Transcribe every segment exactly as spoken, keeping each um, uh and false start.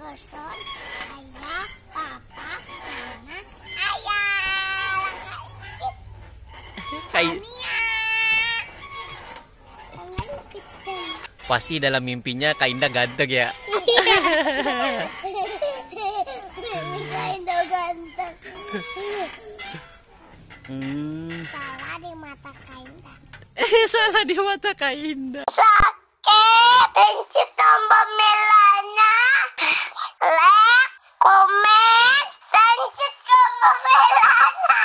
Kosong, ayah, papa, mama, ayah. Kayak pasti dalam mimpinya Kak Indah ganteng ya. Kak Indah ganteng. Hmm. Salah di mata Kak Indah. Eh, salah di mata Kak Indah. Oke, pencet tombol merahnya, like, komen, pencet tombol merahnya.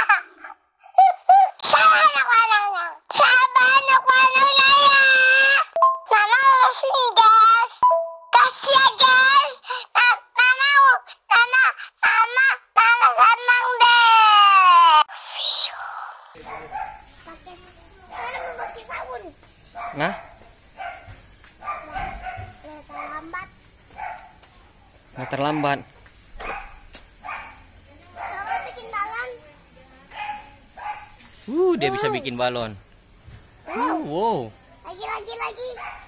Sabar anak-anaknya, sabar anak-anaknya ya. Nana langsung guys, kasih ya guys. Nana, Nana, Nana, Nana senang deh. Pakai, Nana mau pakai sabun. Nah, nggak terlambat. Kakak bikin balon. Uh, dia bisa bikin balon. Uh, wow. Lagi, lagi, lagi.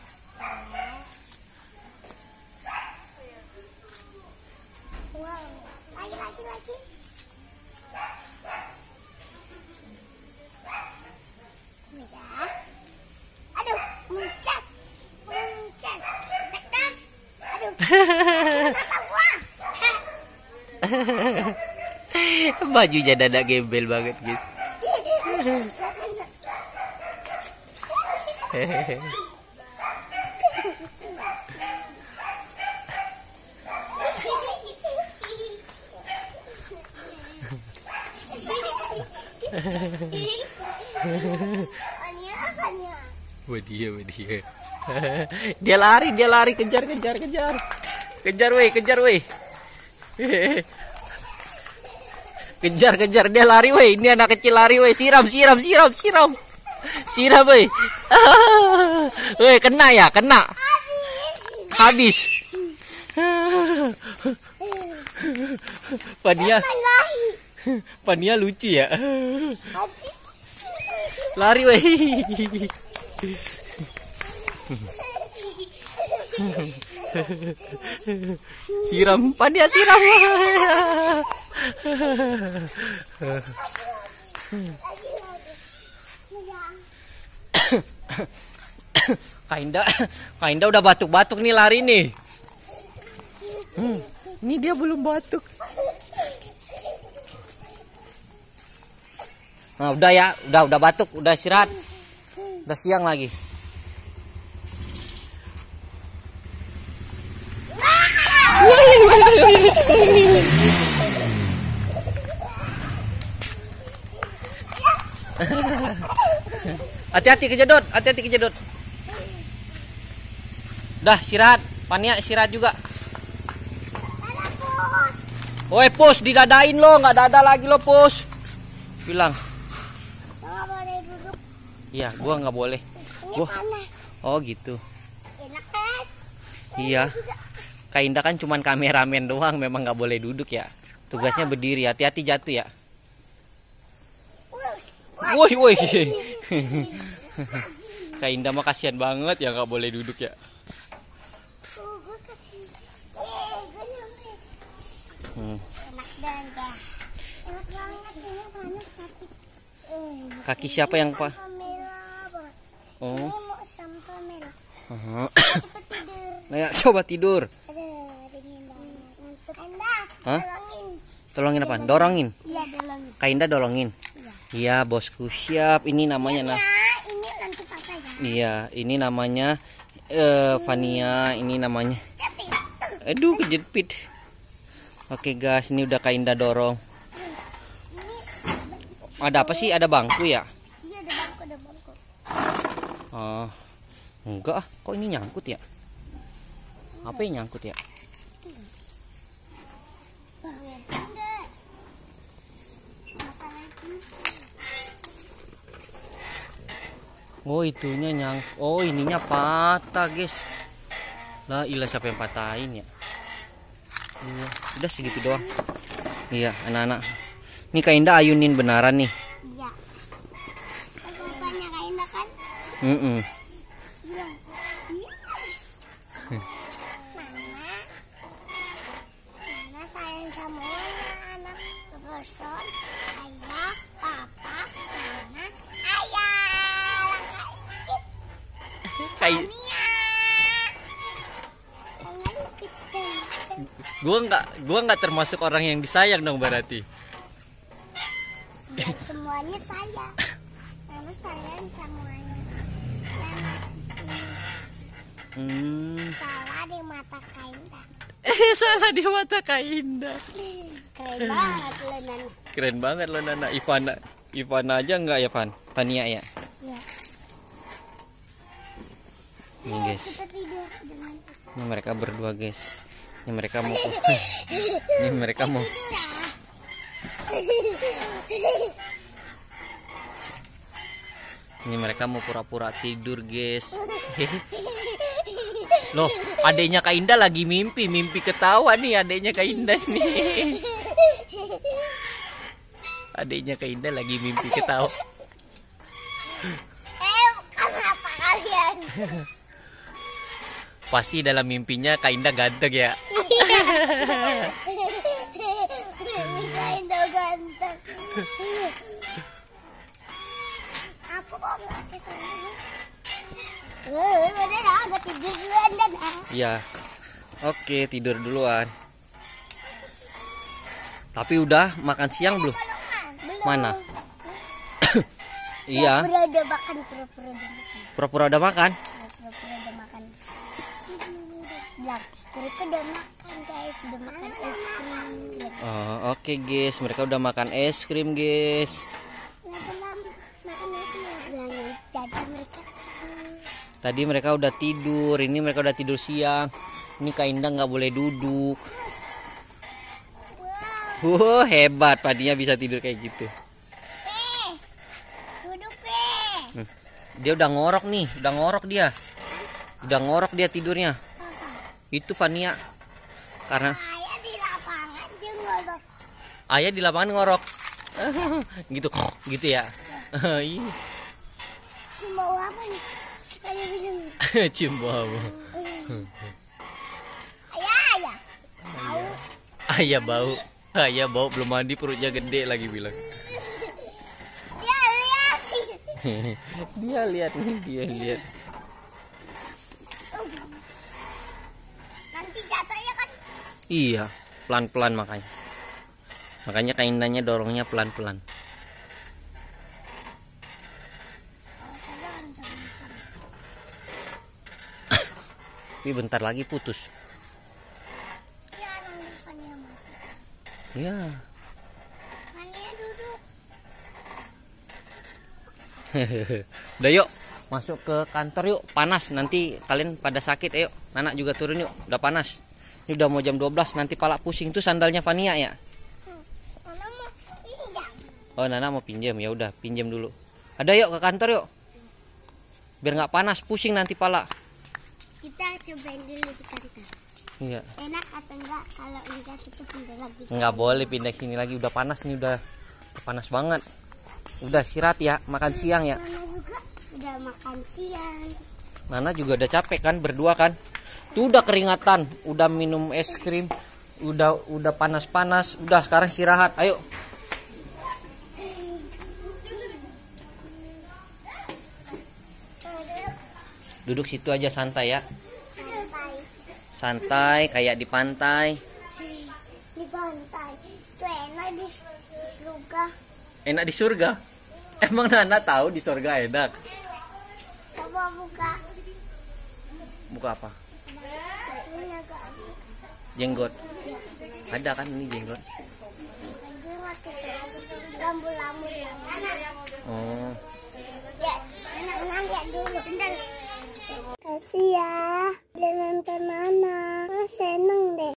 Wow. Lagi, lagi, lagi. Udah. Aduh, muncrat. Muncrat. Tekan. Aduh. Mata gua. Bajunya dada gembel banget, guys. Wadia, wadia. Dia lari, dia lari, kejar, kejar, kejar. Kejar, weh, kejar, weh. Kejar, kejar, dia lari, weh. Ini anak kecil lari, weh. Siram, siram, siram, siram. Siram, weh. Weh, kena ya, kena. Habis. Pania. Pania lucu ya. Lari, weh. Siram, Pania siram. Kak Indah, Kak Indah udah batuk-batuk nih lari nih. Hmm, ini dia belum batuk. Nah, udah ya, udah udah batuk, udah istirahat. Udah siang lagi. Hati-hati kejedot, hati-hati kejedot. Dah istirahat, Pania istirahat juga. Woi, Pus, didadain lo, nggak dada lagi lo, Pus. Bilang. Nggak boleh duduk. Iya, gua nggak boleh. Ini Gua. panas. Oh gitu. Enak kan? Iya. Kak Indah kan cuman kameramen doang, memang nggak boleh duduk ya. Tugasnya berdiri, hati-hati jatuh ya. Woi, woi. Kak Indah mah kasihan banget ya nggak boleh duduk ya. Hmm. Enak banget. Enak banget ini panas kaki. Kaki siapa yang pak? Oh. Ini mau sampai merah. Uh-huh. Kita tidur. Nah, ya, coba tidur. Aduh, dingin banget. Ngantuk. Indah, Hah? tolongin. Tolongin apa? Dorongin. Iya, tolongin. Kak Indah dorongin. Iya, bosku siap. Ini namanya nah. Ya, ini nanti papa ya. Iya, ini namanya eh Fania, ini namanya. Aduh, kejepit. Oke guys, ini udah Kak Indah dorong. Ada apa sih? Ada bangku ya? Iya, ada bangku, ada bangku. Oh, enggak ah, kok ini nyangkut ya? Apa yang nyangkut ya? Oh, itunya nyang. Oh, ininya patah, guys. Lah, ilah siapa yang patahin ya? Iya, udah segitu doang. Iya, anak-anak. Ini Kak Indah ayunin benaran nih. Iya. Aku banyak Kak Indah kan? Mm -mm. Iya. Iya. Mama. Joson, ayah, papa, mama, ayah. Kayak Mia. Tangan kita. gua nggak gua nggak termasuk orang yang disayang dong berarti. Dan semuanya saya. Mama sayang semuanya. Yang di sini. Hmm. Salah di mata Kainda. Eh salah di mata Kak Indah. Keren banget lo Nana. Keren banget lo Nana. Ivana, Ivana aja nggak ya Van? Vania ya. Ya. Nih guys. Kita tidur dengan Ini mereka berdua guys. Ini mereka mau. Ini mereka mau. tidur ah. Ini mereka mau pura-pura tidur guys. Loh, adeknya Kak Indah lagi mimpi, mimpi ketawa nih adeknya Kak Indah nih. Adeknya Kak Indah lagi mimpi ketawa. Eh, kenapa kalian? Pasti dalam mimpinya Kak Indah ganteng ya. Kainda ganteng. Aku kok nggak kesana? Eh, udah lah, udah tidur duluan dan ah. Iya. Oke, tidur duluan. Tapi udah makan siang belum? Belum, ah, belum. Mana? Iya. Pura-pura udah makan, pura-pura udah makan. Pura-pura udah makan. Pura-pura udah makan. Bilang, mereka udah makan guys, udah makan es krim. Lihat. Oh, oke guys, mereka udah makan es krim guys. Kenapa lam makan es krim? Bilang, jadi mereka Tadi mereka udah tidur, ini mereka udah tidur siang. Ini Kak Indah nggak boleh duduk. wow. Wow, hebat, padinya bisa tidur kayak gitu. Eh, duduk eh. Hmm. Dia udah ngorok nih, udah ngorok dia. Udah ngorok dia tidurnya. Apa? Itu Vania. Karena Ayah di lapangan dia ngorok. ayah di lapangan ngorok. Gitu, gitu ya. Ih, Cuma apa nih? Ayah bilang, cium bau. ayah, ayah. Tahu. Ayah bau. Ayah bau belum mandi perutnya gede lagi bilang. Dia lihat. Dia lihat nih, dia lihat. Nanti jatuhnya kan. Iya, pelan-pelan makanya. Makanya Kak Indahnya dorongnya pelan-pelan. Tapi bentar lagi putus. Iya, nanti Fania mati. Ya. Fania duduk. Udah yuk, masuk ke kantor yuk. Panas nanti kalian pada sakit. Ayo, Nana juga turun yuk. Udah panas. Ini udah mau jam dua belas, nanti pala pusing. Itu sandalnya Vania ya? Hmm. Mama mau pinjam. Oh, Nana mau pinjam. Ya udah, pinjam dulu. Ada yuk ke kantor yuk. Biar nggak panas, pusing nanti pala. Kita cobain dulu di kantor. Iya. Enak atau enggak? Kalau enggak kita pindah lagi. Nggak boleh pindah sini lagi, udah panas nih, udah panas banget. Udah istirahat ya, makan siang ya. Mama juga udah makan siang. Nana juga udah capek kan, berdua kan. Tuh udah keringatan, udah minum es krim, udah udah panas-panas, udah sekarang istirahat. Ayo. Duduk situ aja santai ya. Santai. Santai kayak di pantai. Di pantai. Itu enak di surga. Enak di surga. Emang Nana tahu di surga enak? Coba buka. Buka apa? Bajunya gak ada. Jenggot. Ada kan ini jenggot. Bukan jenggot itu. Rambu